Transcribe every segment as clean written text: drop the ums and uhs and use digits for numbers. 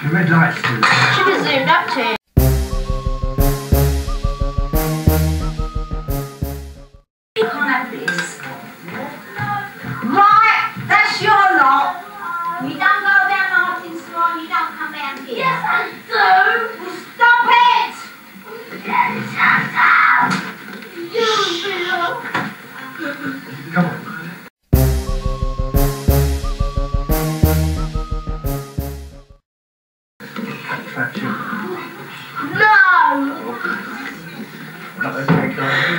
The red light's still. Should have zoomed up to it. You can't have this. Right, that's your lot. You don't go down Martin's floor and you don't come down here. Yes, I do. Well, stop it! Shut up! You Come on. That's you. No! Not okay, guys.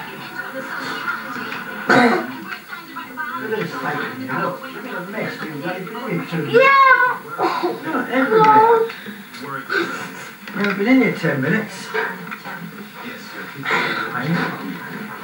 Look at this thing. Look at the mess you've bloody been into. Yeah! Not everywhere. You haven't been in here 10 minutes. Hey?